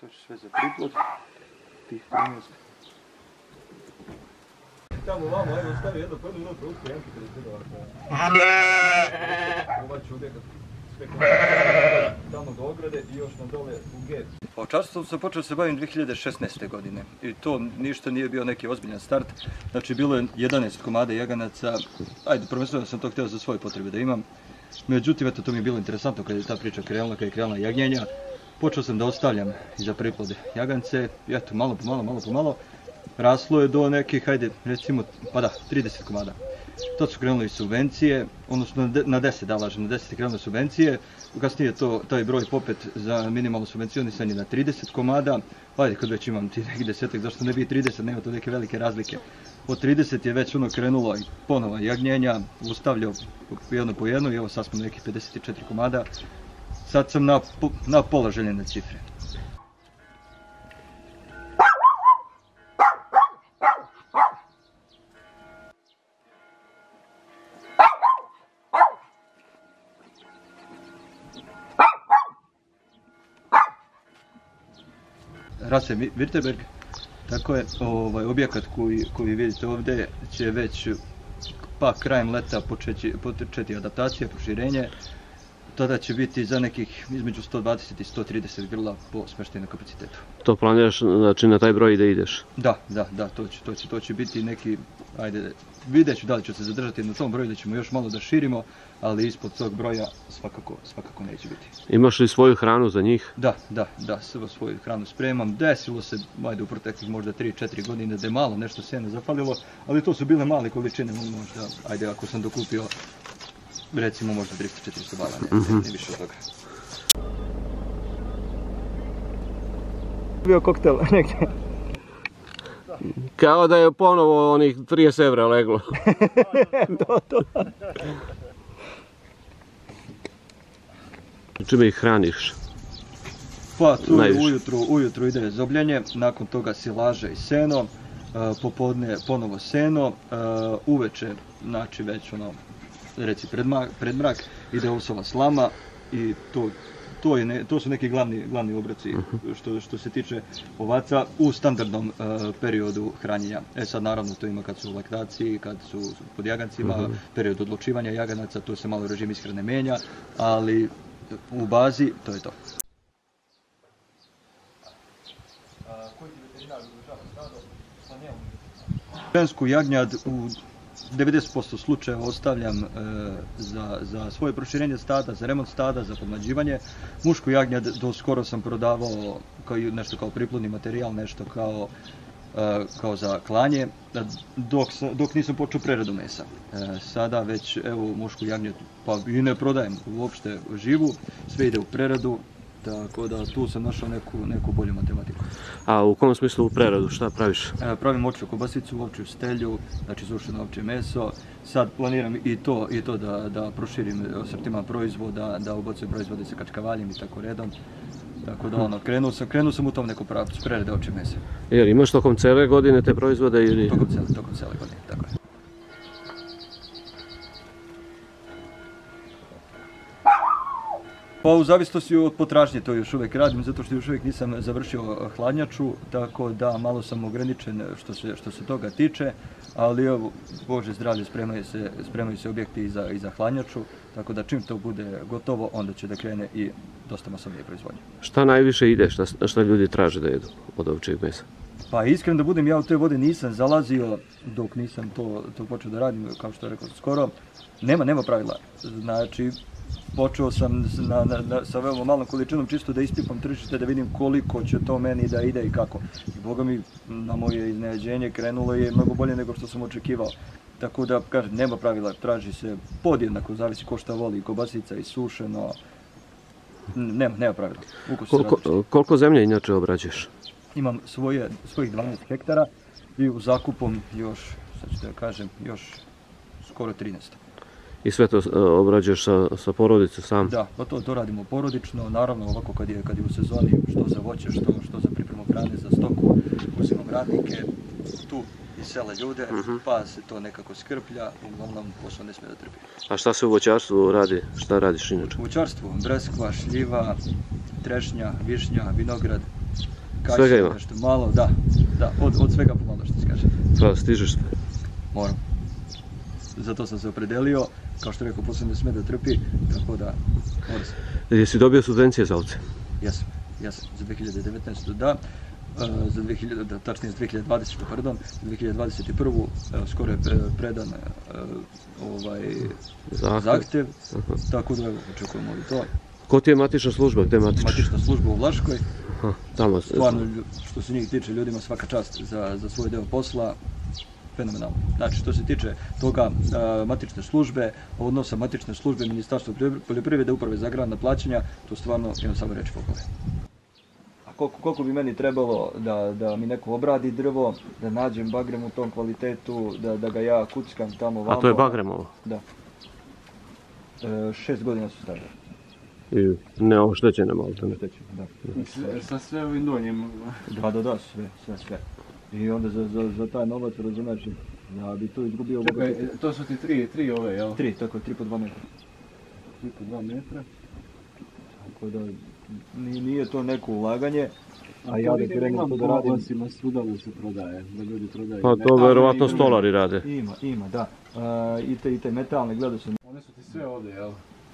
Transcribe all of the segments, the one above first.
To će sve za priplod. Tih 13. Tamo vamo, evo stavi jedno prvo minuto, uspije Janki kada je ovako. Ova će ubjegat sve tamo do ograde i još na dole u get. Ovčarstvom sam počeo se bavim 2016. godine i to ništa nije bio neki ozbiljan start. Znači bilo je 11 komada jaganaca, ajde prvenstveno sam to htio za svoje potrebe da imam. Međutim, eto, to mi je bilo interesantno kada je ta priča krenula, kada je krenula jagnjenja. Počeo sam da ostavljam za priplode jagance i eto, malo po malo, raslo je do nekih, hajde, recimo, pa da, 30 komada. Tad su krenuli subvencije, odnosno na 10, da lažem, na 10 je krenule subvencije. Kasnije je taj broj popet za minimalno subvencionisanje na 30 komada. Hajde, kad već imam ti nekih desetak, zašto ne bi 30, nema to neke velike razlike. Od 30 je već ono krenulo i ponovo jagnjenja, ustavljao jedno po jedno i evo sad smo nekih 54 komada. Sad sam na pola željene cifre. Rase Virterberg, tako je, objekat koji vidite ovdje će već pa krajem leta početi adaptacija, proširenje. Tada će biti za nekih između 120 i 130 grla po smještajnom kapacitetu. To planiraš, znači na taj broj da ideš? Da, to će biti neki, ajde, vidjet ću da li ću se zadržati na tom broju, da ćemo još malo da širimo, ali ispod tog broja svakako neće biti. Imaš li svoju hranu za njih? Da, svoju hranu spremam. Desilo se, ajde, u proteklih možda 3-4 godine da je malo nešto sena zafalilo, ali to su bile male količine, možda, ajde, ako sam dokupio recimo možda 300-400 bala, ne više od toga. Bio koktel negdje. Kao da je ponovo onih 30 evra leglo. Čime ih hraniš? Pa tu ujutru ide zobljenje, nakon toga silaža i seno, popodne ponovo seno, uveče, znači već ono, reci pred mrak, ide ovsova slama i to su neki glavni obroci što se tiče ovaca u standardnom periodu hranjenja. Sad naravno to ima kad su u laktaciji, kad su pod jagancima, period odlučivanja jaganaca, tu se malo režim ishrane menja, ali u bazi to je to. Žensku jagnjad u 90% slučajeva ostavljam za svoje proširenje stada, za remont stada, za podmlađivanje. Mušku jagnjad do skoro sam prodavao nešto kao priplodni materijal, nešto kao za klanje, dok nisam počeo preradu mesa. Sada već evo mušku jagnjad pa i ne prodajem uopšte živu, sve ide u preradu. Tako da tu sam našao neku bolju matematiku. A u kom smislu u preradu, šta praviš? Pravim ovčju kobasicu, ovčju stelju, znači sušeno ovčje meso. Sad planiram i to da proširim asortiman proizvoda, da ubacujem proizvode sa kačkavaljem i tako redom. Tako da ono, krenuo sam u tom nekom pravcu, prerade ovčje mesa. Jer imaš tokom cele godine te proizvode ili? Tokom cele godine, tako je. Pa u zavisnosti od potražnje to još uvijek radim, zato što još uvijek nisam završio hladnjaču, tako da malo sam ograničen što se toga tiče, ali evo, Bože zdravlje, spremaju se objekti i za hladnjaču, tako da čim to bude gotovo, onda će da krene i dosta masovnije proizvodnje. Šta najviše ide, šta ljudi traže da jedu od ovčjeg mesa? Pa iskreno da budem, ja u te vode nisam zalazio dok nisam to počeo da radim, kao što je rekao skoro. Nema pravila, znači počeo sam sa veoma malom količinom čisto da ispipam tržište, da vidim koliko će to meni da ide i kako. I Boga mi, na moje iznenađenje krenulo je mnogo bolje nego što sam očekivao. Tako da, kažem, nema pravila, traži se podjednako, zavisi ko šta voli, kobasica i sušeno. Nema pravila. Koliko zemlje inače obrađuješ? Imam svojih 12 hektara i u zakupom još, sad ću da kažem, još skoro 13. I sve to obrađuješ sa porodicom sam? Da, pa to radimo porodično, naravno ovako kad je u sezoni, što za voće, što za pripremu hrane, za stoku, uzimam radnike, tu iz sela ljude, pa se to nekako skrplja, uglavnom posao ne smije da trpi. A šta se u voćarstvu radi, šta radiš inače? U voćarstvu, breskva, šljiva, trešnja, višnja, vinograd, Svega ima. Nešto malo, da, od svega pomalo što se kaže. Pa stižeš sve. Moram. Zato sam se opredelio, kao što rekao, posle ne sme da trpi, tako da mora se. Jesi dobio subvencije za ovce? Jesam, za 2019. da, tačnije za 2020. pardon, za 2021. Skoro je predan zahtjev, tako da očekujemo i to. Ko ti je matična služba, gde je matična? Matična služba u Vlaškoj, tamo. stvarno što se njih tiče ljudima svaka čast za svoj deo posla, fenomenalno. Znači što se tiče toga matične službe, odnosa matične službe, Ministarstva poljoprivrede, Uprave za agrarna plaćanja, to stvarno imam samo reći pohvale. A koliko bi meni trebalo da mi neko obradi drvo, da nađem bagrem u tom kvalitetu, da ga ja kuckam tamo vamo. A to je bagrem ovo? Da. 6 godina su staže. I neoštećene malo. Da. Sa sve ovim donjem? Da, sve. I onda za taj novac, razumeš, ja bi to izgubio... Čekaj, to su ti tri ove, jel? 3, tako je, 3 po 2 metra. 3 po 2 metra. Tako da nije to neko ulaganje, a ja da krenem to da radim... radim... Svuda se prodaje, da ljudi prodaju. Pa to verovatno stolari rade. Ima, da. I te metalne, gledao sam... One su ti sve ovdje, jel?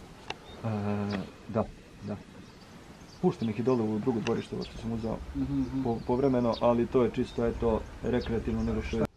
Da. Puštam ih i dole u drugo dvorište, što sam uzao povremeno, ali to je čisto, rekreativno nego što je...